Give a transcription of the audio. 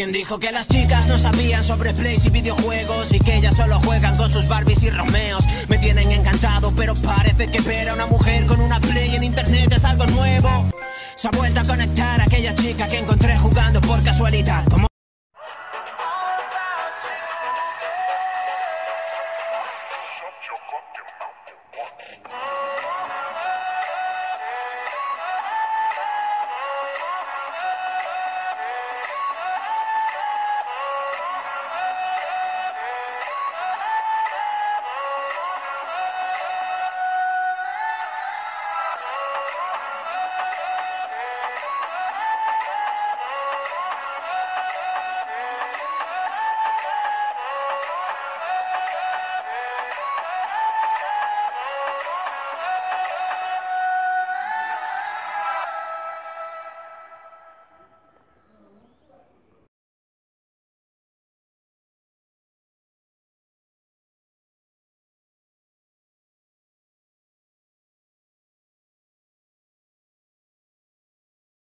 ¿Quién dijo que las chicas no sabían sobre plays y videojuegos y que ellas solo juegan con sus Barbies y Romeos? Me tienen encantado, pero parece que ver a una mujer con una play en internet es algo nuevo. Se ha vuelto a conectar a aquella chica que encontré jugando por casualidad. Como